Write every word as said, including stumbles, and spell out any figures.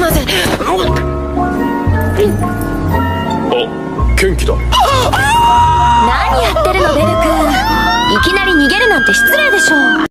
ません。 あ、元気だ。 何やってるのベル君。いきなり逃げるなんて失礼でしょ。